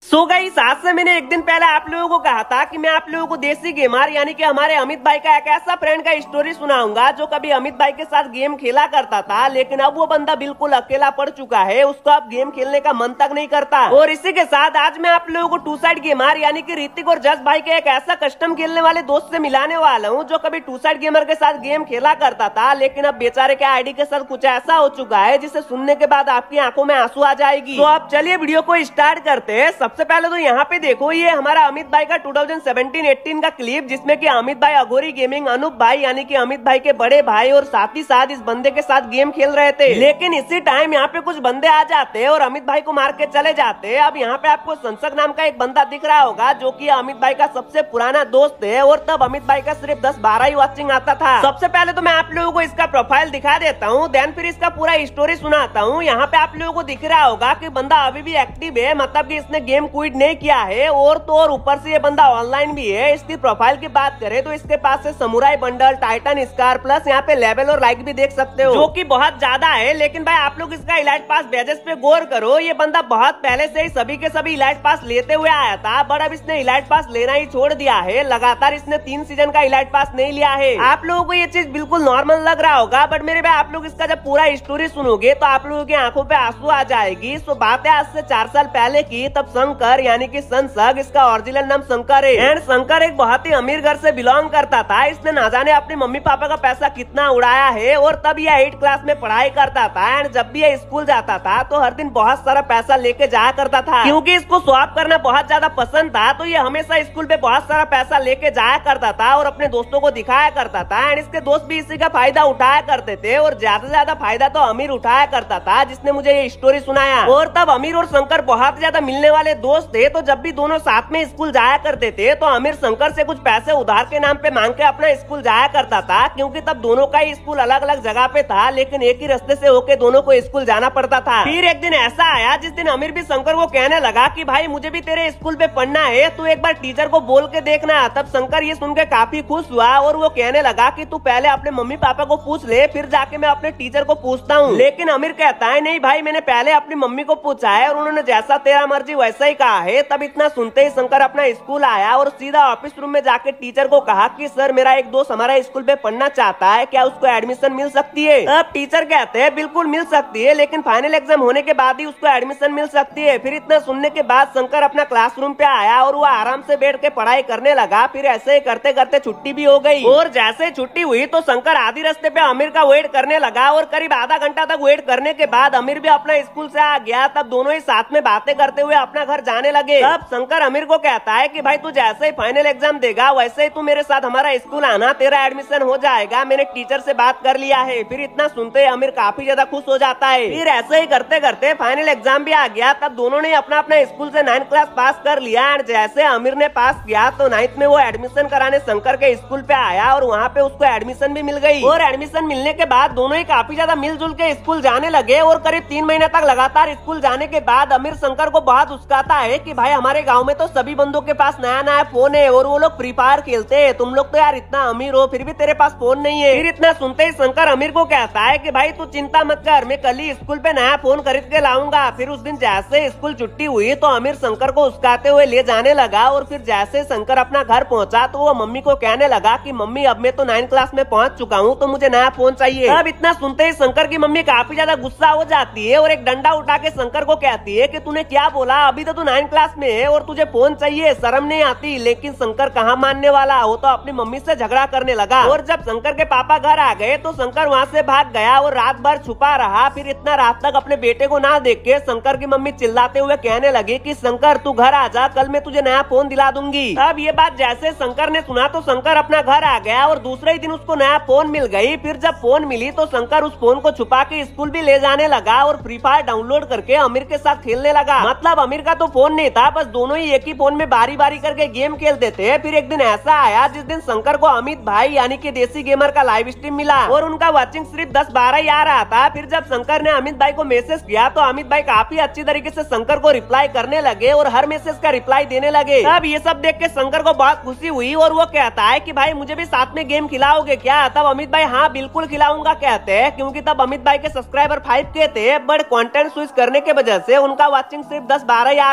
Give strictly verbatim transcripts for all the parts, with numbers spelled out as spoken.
So guys, आज से मैंने एक दिन पहले आप लोगों को कहा था कि मैं आप लोगों को देसी गेमर यानी कि हमारे अमित भाई का एक ऐसा फ्रेंड का स्टोरी सुनाऊंगा जो कभी अमित भाई के साथ गेम खेला करता था, लेकिन अब वो बंदा बिल्कुल अकेला पड़ चुका है। उसको अब गेम खेलने का मन तक नहीं करता। और इसी के साथ आज मैं आप लोगों को टू साइड गेमर यानी कि ऋतिक और जस भाई के एक ऐसा कस्टम खेलने वाले दोस्त से मिलाने वाला हूँ जो कभी टू साइड गेमर के साथ गेम खेला करता था, लेकिन अब बेचारे के आईडी के साथ कुछ ऐसा हो चुका है जिसे सुनने के बाद आपकी आंखों में आंसू आ जाएगी। तो आप चलिए वीडियो को स्टार्ट करते हैं। सबसे पहले तो यहाँ पे देखो, ये हमारा अमित भाई का टू थाउजेंड सेवेंटीन एटीन का क्लिप जिसमें कि अमित भाई अघोरी गेमिंग अनूप भाई यानी कि अमित भाई के बड़े भाई और साथ ही साथ इस बंदे के साथ गेम खेल रहे थे। लेकिन इसी टाइम यहाँ पे कुछ बंदे आ जाते हैं और अमित भाई को मार के चले जाते हैं। अब यहाँ पे आपको संसक नाम का एक बंदा दिख रहा होगा जो कि अमित भाई का सबसे पुराना दोस्त है और तब अमित भाई का सिर्फ दस बारह ही वॉचिंग आता था। सबसे पहले तो मैं आप लोगों को इसका प्रोफाइल दिखा देता हूँ, देन फिर इसका पूरा स्टोरी सुनाता हूँ। यहाँ पे आप लोगों को दिख रहा होगा कि बंदा अभी भी एक्टिव है, मतलब कि इसने गेम क्विट नहीं किया है। और तो और ऊपर से ये बंदा ऑनलाइन भी है। इसकी प्रोफाइल की बात करें तो इसके पास से samurai bundle, Titan scar plus यहाँ पे लेवल और लाइक भी देख सकते हो, जो कि बहुत ज्यादा है। लेकिन भाई आप लोग इसका इलाइट पास बैजेस पे गौर करो, ये बंदा बहुत पहले से ही सभी के सभी इलाइट पास लेते हुए आया था, बट अब इसने इलाइट पास लेना ही छोड़ दिया है। लगातार इसने तीन सीजन का इलाइट पास नहीं लिया है। आप लोगों को ये चीज बिल्कुल नॉर्मल लग रहा होगा, बट मेरे भाई आप लोग इसका जब पूरा स्टोरी सुनोगे तो आप लोगों की आंखों पे आंसू आ जाएगी। सो बात है आज से चार साल पहले की, तब शंकर यानी कि संसक, इसका ओरिजिनल नाम शंकर है एंड शंकर एक बहुत ही अमीर घर से बिलोंग करता था। इसने ना जाने अपने मम्मी पापा का पैसा कितना उड़ाया है और तब यह एट क्लास में पढ़ाई करता था एंड जब भी यह स्कूल जाता था तो हर दिन बहुत सारा पैसा लेके जाया करता था। क्योंकि इसको स्वैप करना बहुत ज्यादा पसंद था तो ये हमेशा स्कूल पे बहुत सारा पैसा लेके जाया करता था और अपने दोस्तों को दिखाया करता था एंड इसके दोस्त भी इसी का फायदा उठाया करते थे और ज्यादा से ज्यादा फायदा तो अमीर उठाया करता था जिसने मुझे ये स्टोरी सुनाया। और तब अमीर और शंकर बहुत ज्यादा मिलने वाले दोस्त थे, तो जब भी दोनों साथ में स्कूल जाया करते थे तो अमीर शंकर से कुछ पैसे उधार के नाम पे मांग के अपना स्कूल जाया करता था। क्योंकि तब दोनों का ही स्कूल अलग अलग जगह पे था, लेकिन एक ही रास्ते से होके दोनों को स्कूल जाना पड़ता था। फिर एक दिन ऐसा आया जिस दिन अमीर भी शंकर को कहने लगा कि भाई मुझे भी तेरे स्कूल पे पढ़ना है, तू एक बार टीचर को बोल के देखना। तब शंकर ये सुन के काफी खुश हुआ और वो कहने लगा कि तू पहले अपने मम्मी पापा को पूछ ले, फिर जाके मैं अपने टीचर को पूछता हूँ। लेकिन अमीर कहता है नहीं भाई, मैंने पहले अपनी मम्मी को पूछा है और उन्होंने जैसा तेरा मर्जी वैसा ही कहा है। तब इतना सुनते ही शंकर अपना स्कूल आया और सीधा ऑफिस रूम में जाके टीचर को कहा कि सर मेरा एक दोस्त हमारा स्कूल पे पढ़ना चाहता है, क्या उसको एडमिशन मिल सकती है? अब टीचर कहते हैं बिल्कुल मिल सकती है, लेकिन फाइनल एग्जाम होने के बाद ही उसको एडमिशन मिल सकती है। फिर इतना सुनने के बाद शंकर अपना क्लासरूम पे आया और वो आराम से बैठ के पढ़ाई करने लगा। फिर ऐसे ही करते करते छुट्टी भी हो गई और जैसे छुट्टी हुई तो शंकर आधी रास्ते पे अमीर का वेट करने लगा और करीब आधा घंटा तक वेट करने के बाद अमीर भी अपना स्कूल से आ गया। तब दोनों ही साथ में बातें करते हुए अपना घर जाने लगे। तब शंकर अमीर को कहता है कि भाई तू जैसे ही फाइनल एग्जाम देगा वैसे ही तू मेरे साथ हमारा स्कूल आना, तेरा एडमिशन हो जाएगा, मैंने टीचर से बात कर लिया है। फिर इतना सुनते ही अमीर काफी ज्यादा खुश हो जाता है। फिर ऐसे ही करते करते फाइनल एग्जाम भी आ गया। तब दोनों ने अपना अपना स्कूल से नाइन्थ क्लास पास कर लिया एंड जैसे अमीर ने पास किया तो नाइन्थ में वो एडमिशन कराने शंकर के स्कूल पे आया और वहाँ पे उसको एडमिशन भी मिल गई। और एडमिशन मिलने के बाद दोनों ही काफी ज्यादा मिलजुल के स्कूल जाने लगे और करीब तीन महीने तक लगातार स्कूल जाने के बाद अमीर शंकर को बहुत उस्काता है कि भाई हमारे गाँव में तो सभी बंदों के पास नया नया फोन है और वो लोग फ्री फायर खेलते हैं, तुम लोग तो यार इतना अमीर हो फिर भी तेरे पास फोन नहीं है। फिर इतना सुनते ही शंकर अमीर को कहता है कि भाई तू चिंता मत कर, मैं कल ही स्कूल पे नया फोन खरीद के लाऊंगा। फिर उस दिन जैसे स्कूल छुट्टी हुई तो अमीर शंकर को उस्काते हुए ले जाने लगा और फिर जैसे शंकर अपना घर पहुंचा तो वो मम्मी को कहने लगा कि मम्मी अब मैं तो नाइन्थ क्लास में पहुंच चुका हूँ तो मुझे नया फोन चाहिए। अब इतना सुनते ही शंकर की मम्मी काफी ज्यादा गुस्सा हो जाती है और एक डंडा उठा के शंकर को कहती है कि तूने क्या बोला, अभी तो तू नाइन्थ क्लास में है और तुझे फोन चाहिए, शर्म नहीं आती? लेकिन शंकर कहाँ मानने वाला, वो तो अपनी मम्मी से झगड़ा करने लगा। और जब शंकर के पापा घर आ गए तो शंकर वहाँ से भाग गया और रात भर छुपा रहा। फिर इतना रात तक अपने बेटे को ना देख के शंकर की मम्मी चिल्लाते हुए कहने लगी कि शंकर तू घर आ जा, कल मैं तुझे नया फोन दिला दूंगी। अब ये बात जैसे शंकर ने सुना तो शंकर अपना घर आ गया और दूसरे ही दिन उसको नया फोन मिल गई। फिर जब फोन मिली तो शंकर उस फोन को छुपा के स्कूल भी ले जाने लगा और फ्री फायर डाउनलोड करके अमीर के साथ खेलने लगा। मतलब अमीर का तो फोन नहीं था, बस दोनों ही एक ही फोन में बारी बारी करके गेम खेलते थे। फिर एक दिन ऐसा आया जिस दिन शंकर को अमित भाई यानी कि देसी गेमर का लाइव स्ट्रीम मिला और उनका वॉचिंग सिर्फ दस बारह ही आ रहा था। फिर जब शंकर ने अमित भाई को मैसेज किया तो अमित भाई काफी अच्छी तरीके से शंकर को रिप्लाई करने लगे और हर मैसेज का रिप्लाई देने लगे। अब ये सब देख के शंकर को बहुत खुशी हुई और वो कहता है कि भाई मुझे भी साथ में गेम खिलाओगे क्या? तब अमित भाई हाँ बिल्कुल खिलाऊंगा कहते हैं, क्योंकि तब अमित भाई के सब्सक्राइबर फाइव के थे, बट कंटेंट स्विच करने के वजह से उनका वॉचिंग सिर्फ दस बारह ही आ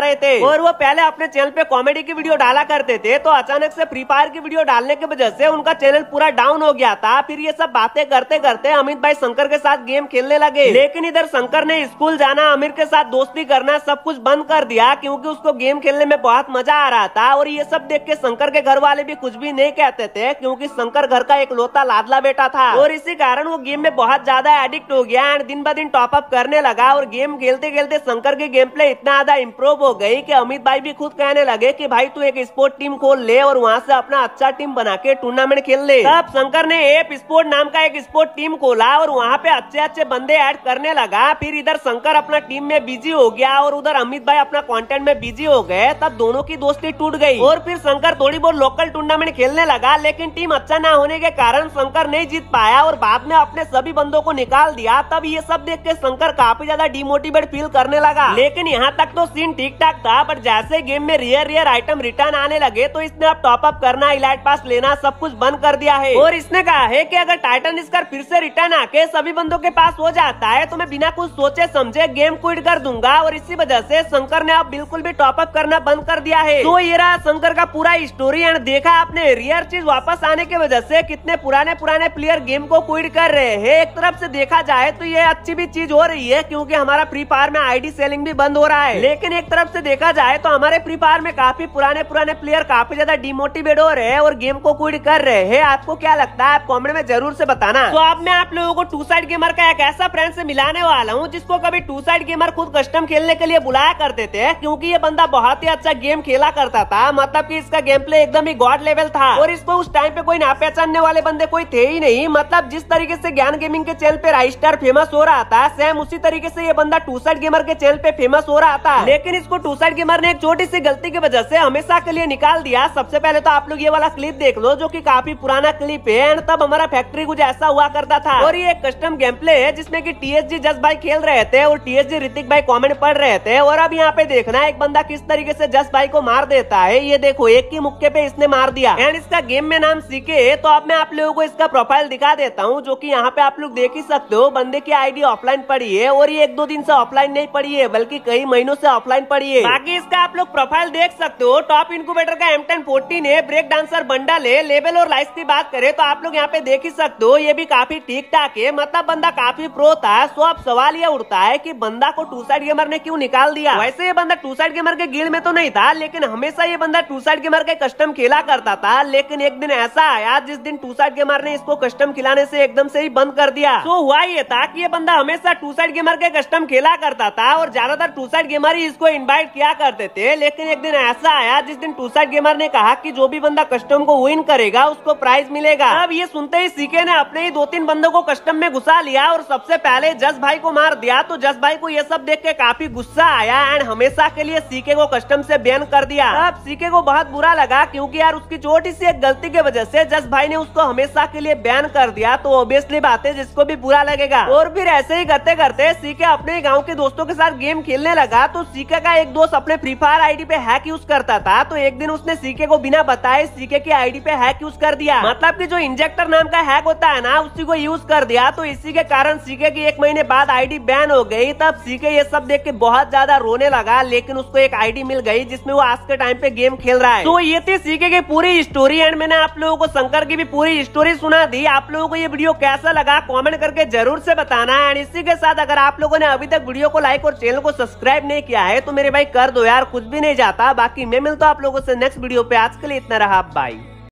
रहे थे और वो पहले अपने चैनल पे कॉमेडी की वीडियो डाला करते थे, तो अचानक से फ्री फायर की वीडियो डालने की वजह से उनका चैनल पूरा डाउन हो गया था। फिर ये सब बातें करते करते अमित भाई शंकर के साथ गेम खेलने लगे, लेकिन इधर शंकर ने स्कूल जाना, आमिर के साथ दोस्ती करना सब कुछ बंद कर दिया क्योंकि उसको गेम खेलने में बहुत मजा आ रहा था। और ये सब देख के शंकर के घर वाले भी कुछ भी नहीं कहते थे क्योंकि शंकर घर का एक लौता लाडला बेटा था और इसी कारण वो गेम में बहुत ज्यादा एडिक्ट हो गया एंड दिन ब दिन टॉप अप करने लगा। और गेम खेलते खेलते शंकर की गेम प्ले इतना ज्यादा इम्प्रूव हो गई कि अमित भाई भी खुद कहने लगे कि भाई तू एक स्पोर्ट टीम खोल ले और वहाँ से अपना अच्छा टीम बना के टूर्नामेंट खेल ले। तब शंकर ने एप स्पोर्ट नाम का एक स्पोर्ट टीम खोला और वहाँ पे अच्छे अच्छे बंदे ऐड करने लगा। फिर इधर शंकर अपना टीम में बिजी हो गया और उधर अमित भाई अपना कंटेंट में बिजी हो गए। तब दोनों की दोस्ती टूट गई और फिर शंकर थोड़ी बहुत लोकल टूर्नामेंट खेलने लगा, लेकिन टीम अच्छा ना होने के कारण शंकर नहीं जीत पाया और बाद में अपने सभी बंदों को निकाल दिया। तब ये सब देख के शंकर काफी ज्यादा डिमोटिवेट फील करने लगा, लेकिन यहाँ तक तो सीन ठीक ठाक था। पर जैसे गेम में रियर रियर आइटम रिटर्न आने लगे तो इसने अब टॉप अप करना, इलाइट पास लेना सब कुछ बंद कर दिया है और इसने कहा है कि अगर टाइटन स्कार फिर से रिटर्न आके सभी बंदों के पास हो जाता है तो मैं बिना कुछ सोचे समझे गेम क्विट कर दूंगा। और इसी वजह से शंकर ने अब बिल्कुल भी टॉप अप करना बंद कर दिया है। तो ये रहा शंकर का पूरा स्टोरी एंड देखा आपने रियर चीज वापस आने की वजह से कितने पुराने पुराने प्लेयर गेम को क्विट कर रहे हैं। एक तरफ से देखा जाए तो ये अच्छी भी चीज हो रही है क्योंकि हमारा फ्री फायर में आईडी सेलिंग भी बंद हो रहा है, लेकिन एक तरफ से देखा जाए तो हमारे फ्री फायर में काफी पुराने पुराने प्लेयर काफी ज्यादा डिमोटिवेट हो रहे हैं और गेम को क्विट कर रहे हैं। आपको क्या लगता है आप कमेंट में जरूर से बताना। तो अब मैं आप लोगों को टू साइड गेमर का एक ऐसा फ्रेंड से मिलाने वाला हूँ जिसको कभी टू साइड गेमर खुद कस्टम खेलने के लिए बुलाया करते थे क्योंकि ये बंदा बहुत ही अच्छा गेम खेला करता था। मतलब कि इसका गेम प्ले एकदम ही गॉड लेवल था और इसको उस टाइम पे कोई ना पहचानने वाले बंदे कोई थे ही नहीं। मतलब जिस तरीके से ज्ञान गेमिंग के चैनल पे राइस्टार फेमस हो रहा था, सेम उसी तरीके से ये बंदा टू साइड गेमर के चैनल पे फेमस हो रहा था, लेकिन इसको टू साइड गेमर ने एक छोटी सी गलती की वजह से हमेशा के लिए निकाल दिया। सबसे पहले तो आप लोग ये वाला क्लिप देख लो जो कि काफी पुराना क्लिप है एंड तब हमारा फैक्ट्री कुछ ऐसा हुआ करता था और ये एक कस्टम गेम प्ले है जिसमें कि टीएसजी जस भाई खेल रहे थे और टीएसजी ऋतिक भाई कमेंट पढ़ रहे थे। और अब यहाँ पे देखना एक बंदा किस तरीके से जस भाई को मार देता है। ये देखो एक ही मुक्के पे इसने मार दिया एंड इसका गेम में नाम सीके है। तो अब मैं आप लोगों को इसका प्रोफाइल दिखा देता हूँ जो कि यहाँ पे आप लोग देख ही सकते हो। बंदे की आईडी ऑफलाइन पड़ी है और ये एक दो दिन से ऑफलाइन नहीं पड़ी है बल्कि कई महीनों से ऑफलाइन पड़ी है। बाकी इसका आप लोग प्रोफाइल देख सकते हो। टॉप इनक्यूबेटर का एम टेन फोर्टीन है, ब्रेक डांसर बंडल है। लेवल और लाइफ की बात करें तो आप लोग यहाँ पे देख ही सकते हो ये भी काफी ठीक ठाक है। मतलब बंदा काफी प्रो था। सो अब सवाल ये उठता है कि बंदा को टू साइड गेमर ने क्यों निकाल दिया। वैसे ये बंदा टू साइड गेमर के गिल्ड में तो नहीं था, लेकिन हमेशा ये बंदा टू साइड गेमर के कस्टम खेला करता था। लेकिन एक दिन ऐसा आया जिस दिन टू साइड गेमर ने इसको कस्टम खिलाने से एकदम से ही बंद कर दिया। तो हुआ ये था कि ये बंदा हमेशा टू साइड गेमर के कस्टम खेला करता था और ज्यादातर टू साइड गेमर ही इसको इनवाइट किया करते थे। लेकिन एक दिन ऐसा आया जिस दिन टू साइड गेमर ने कहा कि जो भी बंदा कस्टम को विन करेगा उसको प्राइज मिलेगा। अब ये सुनते ही सीके ने अपने ही दो तीन बंदों को कस्टम में घुसा लिया और सबसे पहले जस भाई को मार दिया। तो जस भाई को ये सब देख के काफी गुस्सा आया एंड हमेशा के लिए सीके को कस्टम से बैन कर दिया। अब सीके को बहुत बुरा लगा क्योंकि यार उसकी छोटी सी एक गलती की वजह से जस भाई ने उसको हमेशा के लिए बैन कर दिया। तो ऑब्वियसली बात है जिसको भी बुरा लगेगा। और फिर ऐसे ही करते करते सीके अपने गाँव के दोस्तों के साथ गेम खेलने लगा। तो सीके का एक दोस्त अपने फ्री फायर आईडी पे हैक यूज करता था। तो एक दिन उसने सीके को बिना बताए सीके की आईडी पे हैक यूज कर दिया। मतलब कि जो इंजेक्टर नाम का हैक होता है ना उसी को यूज कर दिया। तो इसी के कारण सीके की एक महीने बाद आईडी बैन हो गई। तब सीके ये सब देख के बहुत ज्यादा रोने लगा, लेकिन उसको एक आईडी मिल गई जिसमें वो आज के टाइम पे गेम खेल रहा है। तो ये थी सीके की पूरी स्टोरी एंड मैंने आप लोगों को शंकर की भी पूरी स्टोरी सुना दी। आप लोगों को ये वीडियो कैसा लगा कमेंट करके जरूर से बताना। एंड इसी के साथ अगर आप लोगों ने अभी तक वीडियो को लाइक और चैनल को सब्सक्राइब नहीं किया है तो मेरे भाई कर दो यार, कुछ भी नहीं जाता। बाकी मैं मिलता हूँ आप लोगों से नेक्स्ट वीडियो पे। आज के लिए इतना रहा, बाय।